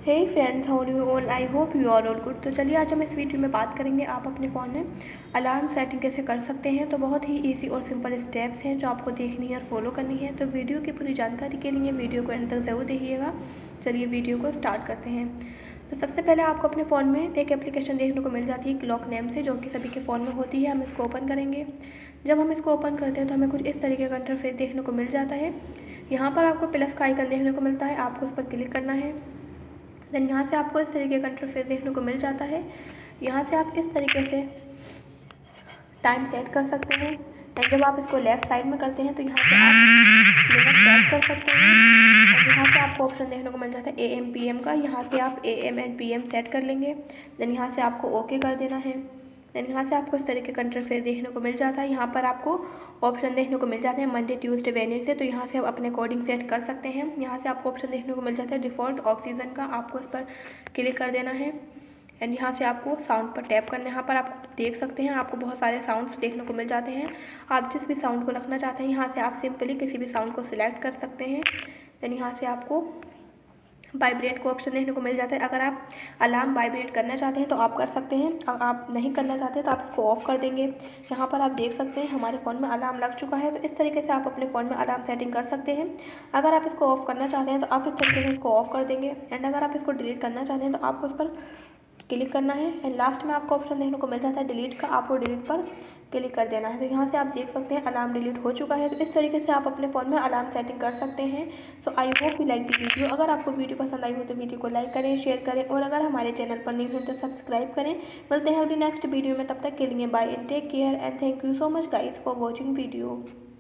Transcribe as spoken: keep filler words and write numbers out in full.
Hey friends, how do you all? I hope you are all good. तो चलिए आज हम इस वीडियो में बात करेंगे आप अपने फ़ोन में अलार्म सेटिंग कैसे कर सकते हैं। तो बहुत ही इजी और सिंपल स्टेप्स हैं जो आपको देखनी है और फॉलो करनी है। तो वीडियो की पूरी जानकारी के लिए वीडियो को एंड तक ज़रूर देखिएगा। चलिए वीडियो को स्टार्ट करते हैं। तो सबसे पहले आपको अपने फ़ोन में एक एप्लीकेशन देखने को मिल जाती है क्लॉक नेम से, जो कि सभी के फ़ोन में होती है। हम इसको ओपन करेंगे। जब हम इसको ओपन करते हैं तो हमें कुछ इस तरीके का इंटरफेस देखने को मिल जाता है। यहाँ पर आपको प्लस का आइकन देखने को मिलता है, आपको उस पर क्लिक करना है। देन यहाँ से आपको इस तरीके का इंटरफेस देखने को मिल जाता है। यहाँ से आप इस तरीके से टाइम सेट कर सकते हैं। एंड जब आप इसको लेफ़्ट साइड में करते हैं तो यहाँ से आप मिनट सेट कर सकते हैं। और यहाँ से आपको ऑप्शन देखने को मिल जाता है ए एम पी एम का। यहाँ से आप A M and P M set कर लेंगे। देन यहाँ से आपको ओके कर देना है। देन यहाँ से आपको इस तरीके का इंटरफेस देखने को मिल जाता है। यहाँ पर आपको ऑप्शन देखने को मिल जाते हैं मंडे, ट्यूसडे, वेडनेसडे। तो यहाँ से आप अपने अकॉर्डिंग सेट कर सकते हैं। यहाँ से आपको ऑप्शन देखने को मिल जाता है डिफ़ॉल्ट ऑक्सीजन का, आपको इस पर क्लिक कर देना है। एंड यहाँ से आपको साउंड पर टैप करना है। यहाँ पर आप देख सकते हैं आपको बहुत सारे साउंड्स देखने को मिल जाते हैं। आप जिस भी साउंड को रखना चाहते हैं यहाँ से आप सिंपली किसी भी साउंड को सिलेक्ट कर सकते हैं। देन यहाँ से आपको वाइब्रेट को ऑप्शन देखने को मिल जाता है। अगर आप अलार्म वाइब्रेट करना चाहते हैं तो आप कर सकते हैं, अगर आप नहीं करना चाहते तो आप इसको ऑफ़ कर देंगे। यहाँ पर आप देख सकते हैं हमारे फ़ोन में अलार्म लग चुका है। तो इस तरीके से आप अपने फ़ोन में अलार्म सेटिंग कर सकते हैं। अगर आप इसको ऑफ़ करना चाहते हैं तो आप इस तरीके से इसको ऑफ़ कर देंगे। एंड अगर आप इसको डिलीट करना चाहते हैं तो आपको उस पर क्लिक करना है। एंड लास्ट में आपको ऑप्शन देखने को मिल जाता है डिलीट का, आपको डिलीट पर क्लिक कर देना है। तो यहाँ से आप देख सकते हैं अलार्म डिलीट हो चुका है। तो इस तरीके से आप अपने फ़ोन में अलार्म सेटिंग कर सकते हैं। So I hope you like the video. अगर आपको वीडियो पसंद आई हो तो वीडियो को लाइक करें, शेयर करें, और अगर हमारे चैनल पर नहीं हो तो सब्सक्राइब करें। मिलते हैं अगली नेक्स्ट वीडियो में, तब तक के लिए bye and take care and thank you so much guys for watching video.